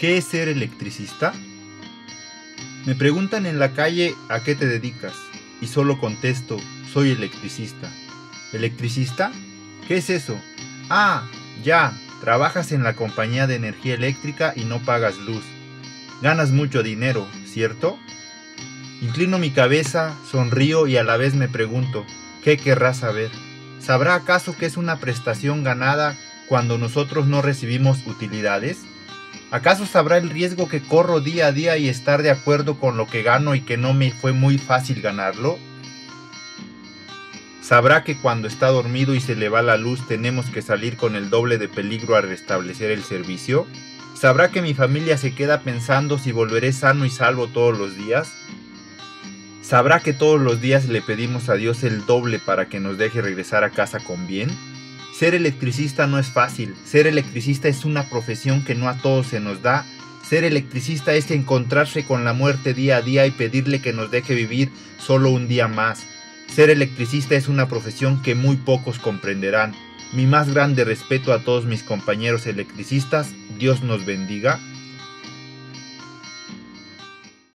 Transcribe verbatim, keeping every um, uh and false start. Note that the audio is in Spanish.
¿Qué es ser electricista? Me preguntan en la calle ¿a qué te dedicas? Y solo contesto, soy electricista. ¿Electricista? ¿Qué es eso? Ah, ya, trabajas en la compañía de energía eléctrica y no pagas luz. Ganas mucho dinero, ¿cierto? Inclino mi cabeza, sonrío y a la vez me pregunto, ¿qué querrá saber? ¿Sabrá acaso que es una prestación ganada cuando nosotros no recibimos utilidades? ¿Acaso sabrá el riesgo que corro día a día y estar de acuerdo con lo que gano y que no me fue muy fácil ganarlo? ¿Sabrá que cuando está dormido y se le va la luz tenemos que salir con el doble de peligro a restablecer el servicio? ¿Sabrá que mi familia se queda pensando si volveré sano y salvo todos los días? ¿Sabrá que todos los días le pedimos a Dios el doble para que nos deje regresar a casa con bien? Ser electricista no es fácil. Ser electricista es una profesión que no a todos se nos da. Ser electricista es encontrarse con la muerte día a día y pedirle que nos deje vivir solo un día más. Ser electricista es una profesión que muy pocos comprenderán. Mi más grande respeto a todos mis compañeros electricistas. Dios nos bendiga.